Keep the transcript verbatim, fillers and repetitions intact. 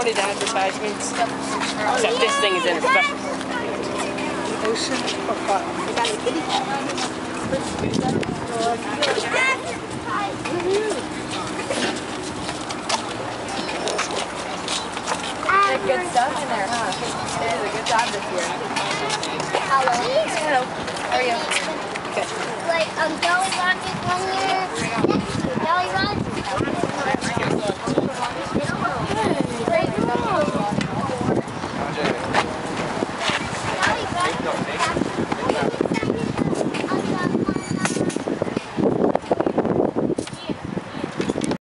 recorded advertisements. Except this thing is in a special. Ocean or fun? There's good stuff in there, huh? They did a good job this year. Hello. Hello. How are you? Good. Like, um, Jolly Rocket one year. Jolly Rocket.